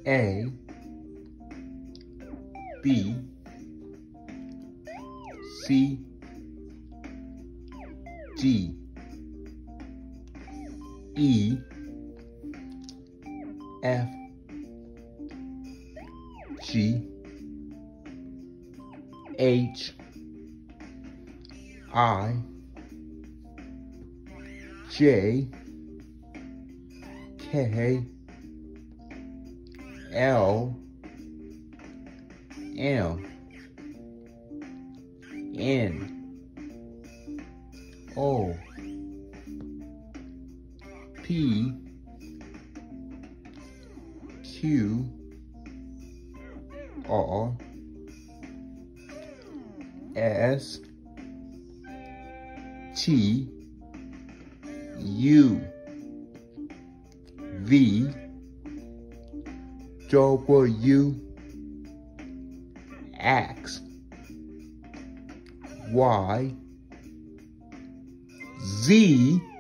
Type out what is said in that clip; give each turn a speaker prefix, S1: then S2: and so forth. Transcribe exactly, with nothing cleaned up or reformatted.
S1: A, B, C, D, E, F, G, H, I, J, K, L, M, N, O, P, Q, R, S, T, U, V, W, X, Y, Z,